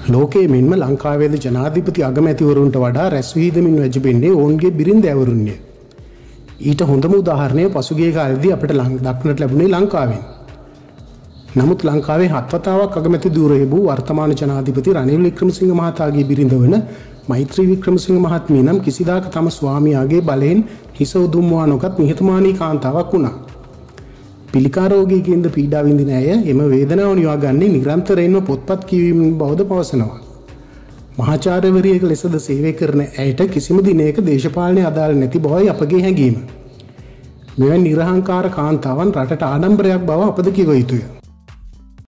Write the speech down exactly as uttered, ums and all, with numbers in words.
ලෝකයේ මෙන්ම ලංකාවේද ජනාධිපති අගමැතිවරුන්ට වඩා රැස් වී දෙමින් වැජඹෙන්නේ ඔවුන්ගේ බිරින්දෑවරුන්ය. ඊට හොඳම උදාහරණය පසුගිය කාලෙදී අපිට දක්නට ලැබුණේ ලංකාවෙන්. නමුත් ලංකාවේ හත් වතාවක් අගමැති ධූරය වූ වර්තමාන ජනාධිපති රනිල් වික්‍රමසිංහ මහතාගේ බිරිඳ වන මෛත්‍රී වික්‍රමසිංහ මහත්මිය නම් කිසිදාක තම ස්වාමියාගේ බලයෙන් හිස උදුම්වා නොගත් නිහතමානී කාන්තාවක් වුණා. පිළිකා රෝගීකින්ද පීඩා විඳින ඇය එම වේදනාව නිවා ගන්නේ නිරන්තරයෙන්ම පොත්පත් කියවීම බවද පවසනවා. මහාචාර්යවරියක ලෙසද සේවය කරන ඇයට කිසිම දිනයක දේශපාලනය අදාළ නැති බවයි අපගේ හැඟීම. මෙවැනි නිර්හංකාර කාන්තාවන් රටට ආඩම්බරයක් බව අපද කිව යුතුය.